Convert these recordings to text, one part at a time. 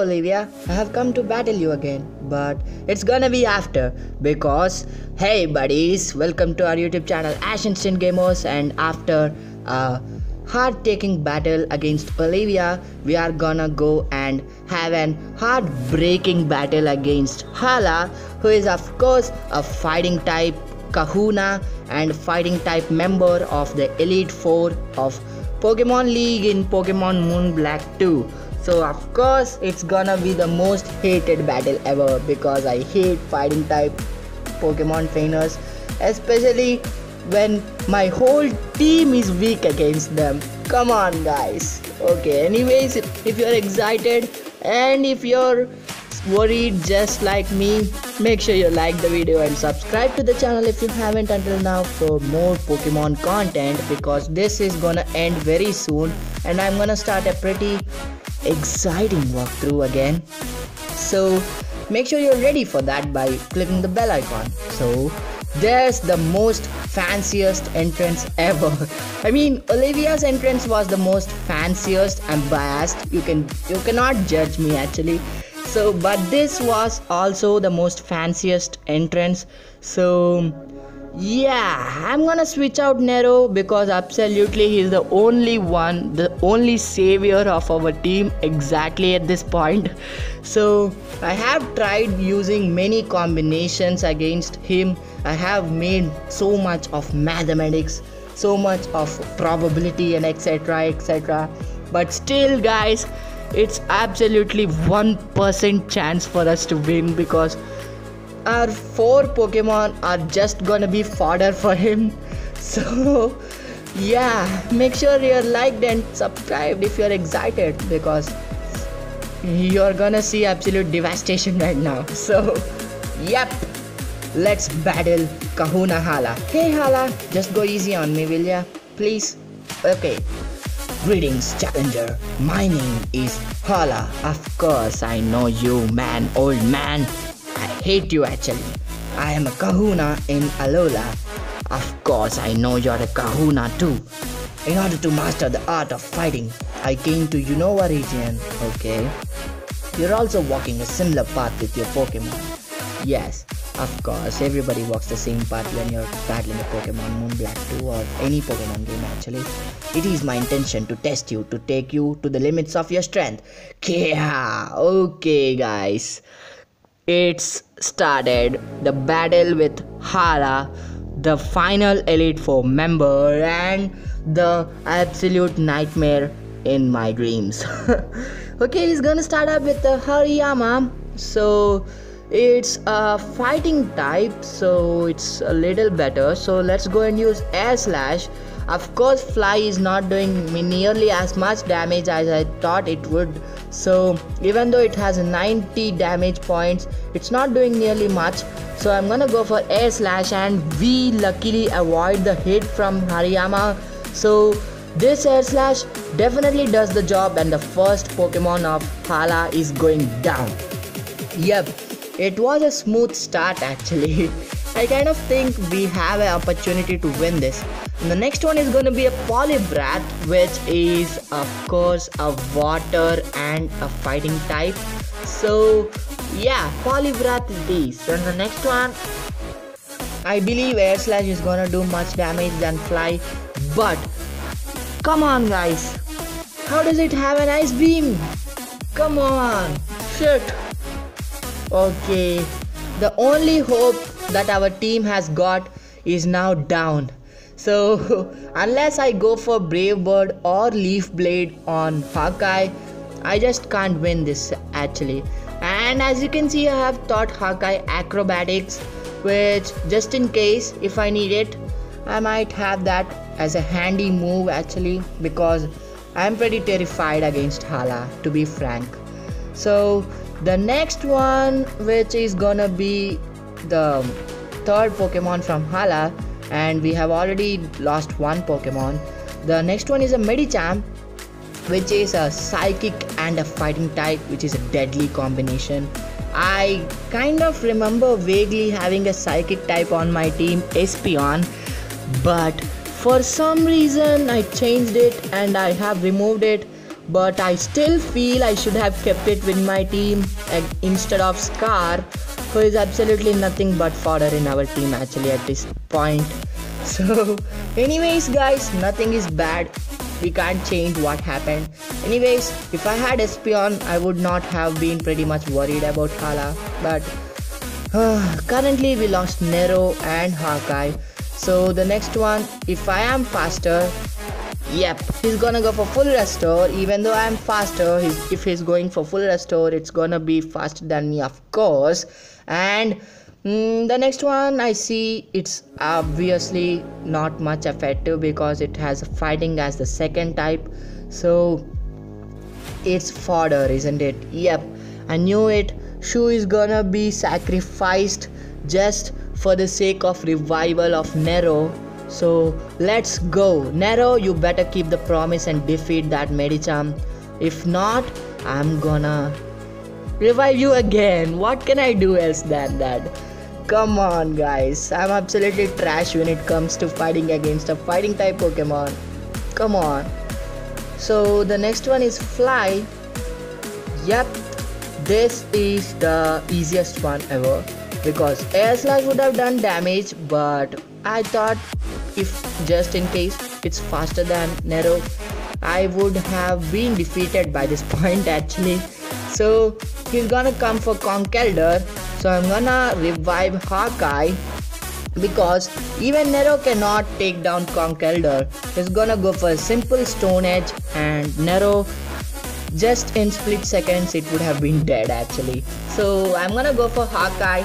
Olivia, I have come to battle you again, but it's gonna be after because hey buddies, welcome to our YouTube channel Ash Instant Gamers, and after a hard-taking battle against Olivia, we are gonna go and have an heartbreaking battle against Hala, who is of course a fighting type Kahuna and fighting type member of the Elite Four of Pokemon League in Pokemon Moon Black 2. So of course it's gonna be the most hated battle ever because I hate fighting type Pokemon trainers, especially when my whole team is weak against them. Come on guys. Okay, anyways, if you're excited and if you're worried just like me, make sure you like the video and subscribe to the channel if you haven't until now for more Pokemon content, because this is gonna end very soon and I'm gonna start a pretty exciting walkthrough again. So make sure you're ready for that by clicking the bell icon. So there's the most fanciest entrance ever. I mean, Olivia's entrance was the most fanciest. I'm biased. You cannot judge me actually. So but this was also the most fanciest entrance. So yeah, I'm gonna switch out Nero because absolutely he's the only one, the only savior of our team exactly at this point. So I have tried using many combinations against him. I have made so much of mathematics, so much of probability and etc. But still guys, it's absolutely 1% chance for us to win because our 4 Pokemon are just gonna be fodder for him. So yeah, make sure you're liked and subscribed if you're excited because you're gonna see absolute devastation right now. So yep, let's battle Kahuna Hala. Hey Hala, just go easy on me will ya, please? Okay. Greetings challenger, my name is Hala. Of course I know you man, old man. I hate you actually. I am a Kahuna in Alola. Of course I know you're a Kahuna too. In order to master the art of fighting, I came to Unova region, okay? You're also walking a similar path with your Pokemon. Yes, of course, everybody walks the same path when you're battling a Pokemon Moon Black 2 or any Pokemon game actually. It is my intention to test you, to take you to the limits of your strength. Yeah, okay guys. It's started. The battle with Hala, the final Elite Four member and the absolute nightmare in my dreams. Okay, he's gonna start up with the Hariyama. So it's a fighting type, so it's a little better. So let's go and use Air Slash. Of course Fly is not doing me nearly as much damage as I thought it would. So even though it has 90 damage points, it's not doing nearly much. So I'm gonna go for Air Slash and we luckily avoid the hit from Hariyama. So this Air Slash definitely does the job and the first Pokemon of Hala is going down. Yep, it was a smooth start actually. I kind of think we have an opportunity to win this. And the next one is going to be a Poliwrath, which is of course a water and a fighting type. So yeah, Poliwrath is this. And the next one, I believe Air Slash is going to do much damage than Fly. But come on guys, how does it have an Ice Beam? Come on, shit. Okay, the only hope that our team has got is now down. So unless I go for Brave Bird or Leaf Blade on Hawkeye, I just can't win this actually. And as you can see, I have taught Hawkeye acrobatics, which just in case if I need it, I might have that as a handy move actually, because I'm pretty terrified against Hala, to be frank. So the next one, which is gonna be the third Pokemon from Hala, and we have already lost one Pokemon. The next one is a Medicham, which is a psychic and a fighting type, which is a deadly combination. I kind of remember vaguely having a psychic type on my team, Espeon, but for some reason I changed it and I have removed it but I still feel I should have kept it with my team instead of Scar, who is absolutely nothing but fodder in our team actually at this point. So anyways guys, nothing is bad, we can't change what happened. Anyways, if I had Espeon, I would not have been pretty much worried about Hala, but currently we lost Nero and Hawkeye. So the next one, if I am faster, yep, he's gonna go for full restore. Even though I'm faster, if he's going for full restore, it's gonna be faster than me, of course. And the next one I see, it's obviously not much effective because it has fighting as the second type. So it's fodder, isn't it? Yep, I knew it. Shu is gonna be sacrificed just for the sake of revival of Nero. So let's go. Nero, you better keep the promise and defeat that Medicham. If not, I'm gonna revive you again. What can I do else than that? Come on guys, I'm absolutely trash when it comes to fighting against a fighting type Pokemon. Come on. So the next one is Fly. Yep, this is the easiest one ever because Air Slash would have done damage, but I thought if just in case it's faster than Nero, I would have been defeated by this point actually. So he's gonna come for Conkeldurr, so I'm gonna revive Hawkeye because even Nero cannot take down Conkeldurr. He's gonna go for a simple Stone Edge, and Nero, just in split seconds it would have been dead actually. So I'm gonna go for Hawkeye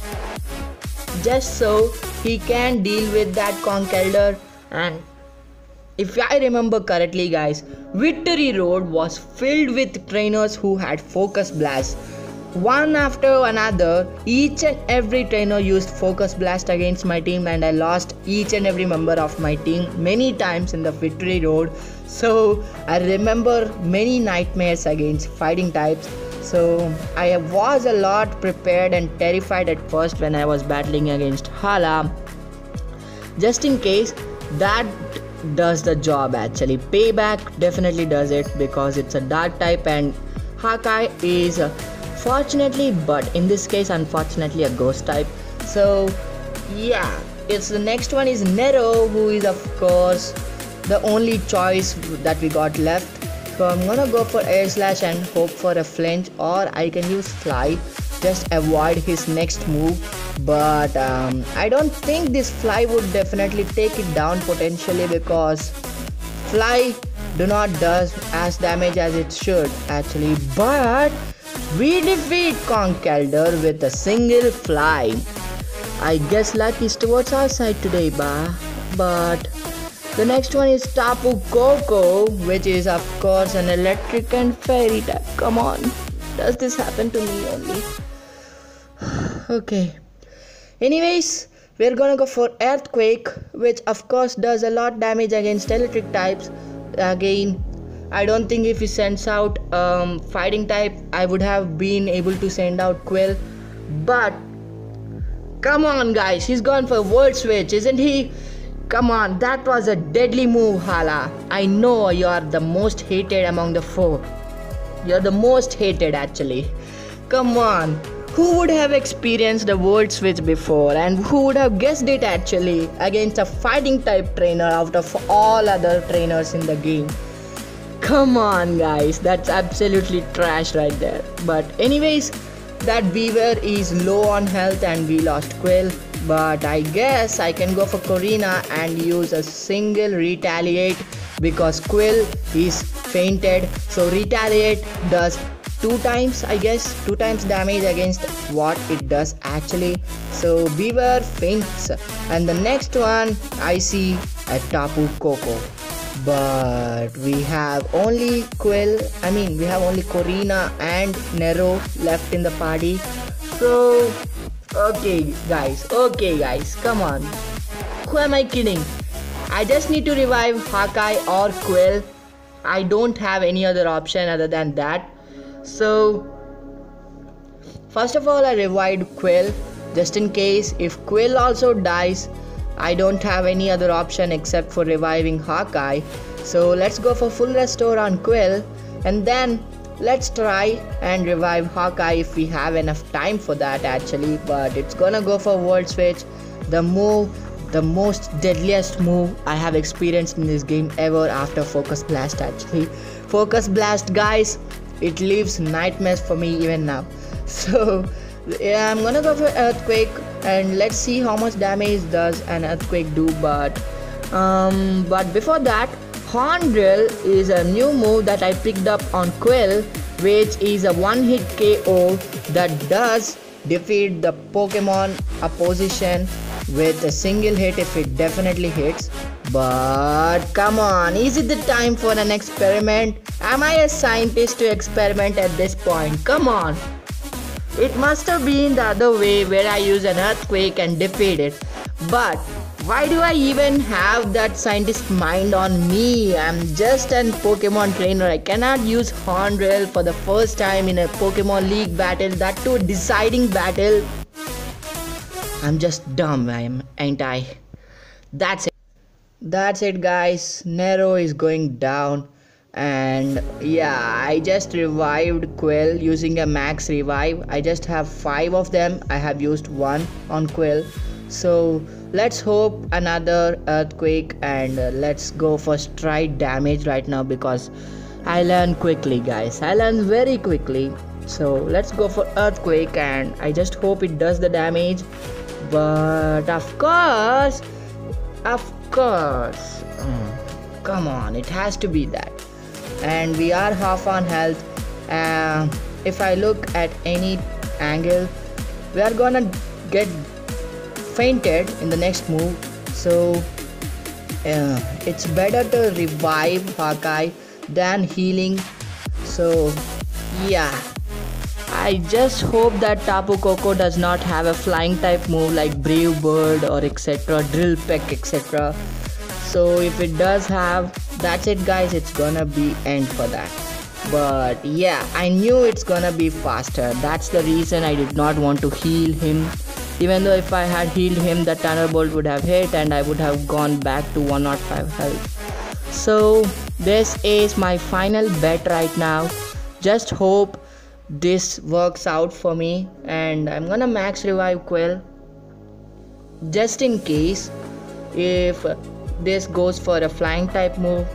just so he can deal with that Conkeldurr. And if I remember correctly guys, Victory Road was filled with trainers who had Focus Blast. One after another, each and every trainer used Focus Blast against my team, and I lost each and every member of my team many times in the Victory Road. So I remember many nightmares against fighting types. So I was a lot prepared and terrified at first when I was battling against Hala, just in case that does the job actually. Payback definitely does it because it's a dark type, and Hawkeye is fortunately, but in this case unfortunately, a ghost type. So yeah, it's the next one is Nero, who is of course the only choice that we got left. So I'm gonna go for Air Slash and hope for a flinch, or I can use Fly, just avoid his next move. But I don't think this Fly would definitely take it down potentially because Fly do not does as damage as it should actually. But we defeat Conkeldurr with a single Fly. I guess luck is towards our side today, but the next one is Tapu Koko, which is of course an electric and fairy type. Come on, does this happen to me only? Okay. Anyways, we're gonna go for Earthquake, which of course does a lot damage against electric types. Again, I don't think if he sends out fighting type, I would have been able to send out Quill. But come on guys, he's gone for Volt Switch, isn't he? Come on, that was a deadly move, Hala. I know you're the most hated among the four. You're the most hated actually. Come on. Who would have experienced a Volt Switch before, and who would have guessed it actually against a fighting type trainer out of all other trainers in the game? Come on guys, that's absolutely trash right there. But anyways, that Weaver is low on health and we lost Quill. But I guess I can go for Corina and use a single Retaliate because Quill is fainted. So Retaliate does 2 times, I guess, 2 times damage against what it does actually. So Beaver faints, and the next one I see a Tapu Koko. But we have only we have only Corina and Nero left in the party. So okay guys, come on. Who am I kidding? I just need to revive Hawkeye or Quill. I don't have any other option other than that. So first of all, I revived Quill just in case if Quill also dies. I don't have any other option except for reviving Hawkeye. So let's go for full restore on Quill, and then let's try and revive Hawkeye if we have enough time for that actually. But it's gonna go for World Switch, the most deadliest move I have experienced in this game ever after Focus Blast actually. Focus Blast, guys, it leaves nightmares for me even now. So yeah, I'm gonna go for Earthquake, and let's see how much damage does an Earthquake do. But before that, Horn Drill is a new move that I picked up on Quill, which is a one-hit KO that does defeat the Pokemon opposition with a single hit if it definitely hits. But come on, is it the time for an experiment? Am I a scientist to experiment at this point? Come on. It must have been the other way where I use an Earthquake and defeat it. But why do I even have that scientist mind on me? I'm just an Pokemon trainer. I cannot use Horn Drill for the first time in a Pokemon League battle, that too a deciding battle. I'm just dumb, ain't I? That's it guys. Nero is going down. And yeah, I just revived Quill using a max revive. I just have 5 of them. I have used 1 on Quill. So let's hope another Earthquake, and let's go for stride damage right now because I learn quickly, guys. I learn very quickly. So let's go for Earthquake, and I just hope it does the damage. But of course, come on, it has to be that. And we are half on health. If I look at any angle, we are gonna get fainted in the next move. So it's better to revive Hawkeye than healing. So yeah, I just hope that Tapu Koko does not have a flying type move like Brave Bird or etc, Drill Peck etc. So if it does have, that's it guys, it's gonna be end for that. But yeah, I knew it's gonna be faster. That's the reason I did not want to heal him. Even though if I had healed him, the Thunderbolt would have hit and I would have gone back to 105 health. So this is my final bet right now. Just hope this works out for me, and I'm gonna max revive Quill just in case if this goes for a flying type move.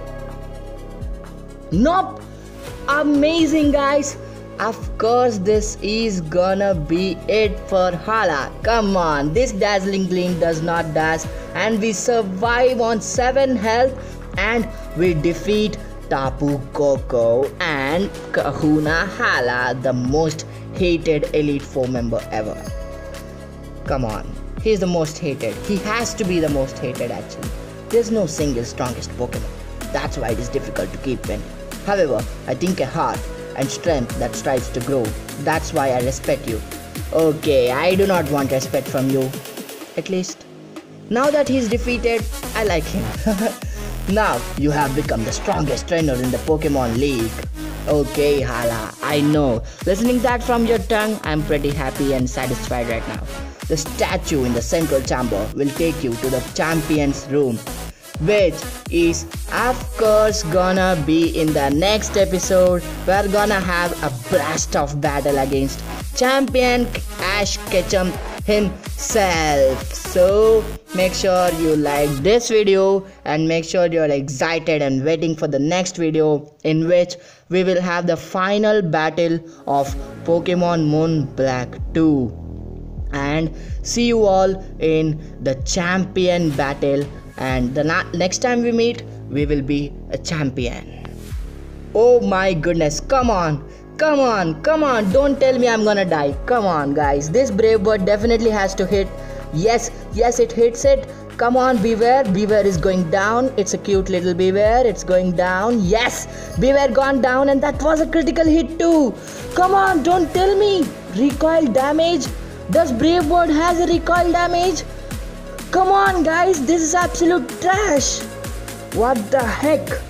Nope. Amazing guys. Of course this is gonna be it for Hala. Come on, this dazzling gleam does not dash, and we survive on 7 health, and we defeat Tapu Koko and Kahuna Hala, the most hated Elite Four member ever. Come on, he's the most hated. He has to be the most hated actually. There's no single strongest Pokemon. That's why it is difficult to keep winning. However, I think a heart and strength that strives to grow. That's why I respect you. Okay, I do not want respect from you. At least, now that he's defeated, I like him. Now, you have become the strongest trainer in the Pokemon League. Okay, Hala, I know. Listening that from your tongue, I'm pretty happy and satisfied right now. The statue in the central chamber will take you to the champion's room, which is of course gonna be in the next episode. We're gonna have a blast of battle against champion Ash Ketchum himself. So make sure you like this video and make sure you're excited and waiting for the next video, in which we will have the final battle of Pokemon Moon Black 2. And see you all in the champion battle, and the next time we meet we will be a champion. Oh my goodness, come on, don't tell me I'm gonna die. Come on guys, this Brave Bird definitely has to hit. Yes, it hits it. Come on, Bewear is going down. It's a cute little Bewear, it's going down. Yes, Bewear gone down, and that was a critical hit too. Come on, don't tell me. Recoil damage. Does Brave Bird has a recoil damage? Come on guys, this is absolute trash. What the heck?